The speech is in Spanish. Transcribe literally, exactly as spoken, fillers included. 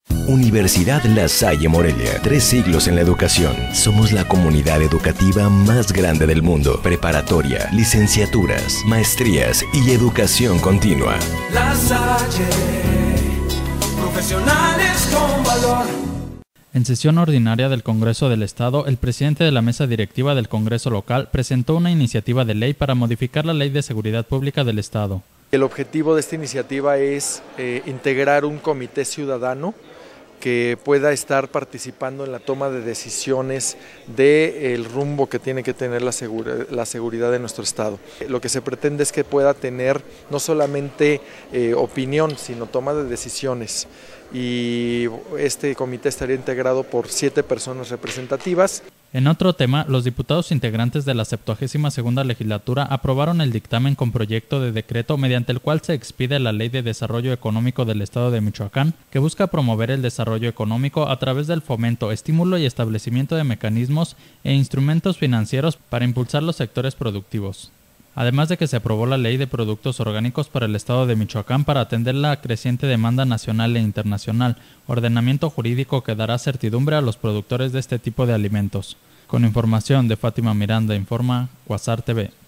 Universidad La Salle Morelia, tres siglos en la educación. Somos la comunidad educativa más grande del mundo. Preparatoria, licenciaturas, maestrías y educación continua. La Salle, profesionales con valor. En sesión ordinaria del Congreso del Estado, el presidente de la mesa directiva del Congreso local presentó una iniciativa de ley para modificar la Ley de Seguridad Pública del Estado. El objetivo de esta iniciativa es eh, integrar un comité ciudadano que pueda estar participando en la toma de decisiones del rumbo que tiene que tener la, segura, la seguridad de nuestro Estado. Lo que se pretende es que pueda tener no solamente eh, opinión, sino toma de decisiones. Y este comité estaría integrado por siete personas representativas. En otro tema, los diputados integrantes de la septuagésima segunda legislatura aprobaron el dictamen con proyecto de decreto mediante el cual se expide la Ley de Desarrollo Económico del Estado de Michoacán, que busca promover el desarrollo económico a través del fomento, estímulo y establecimiento de mecanismos e instrumentos financieros para impulsar los sectores productivos. Además de que se aprobó la Ley de Productos Orgánicos para el Estado de Michoacán para atender la creciente demanda nacional e internacional, ordenamiento jurídico que dará certidumbre a los productores de este tipo de alimentos. Con información de Fátima Miranda, informa Quasar T V.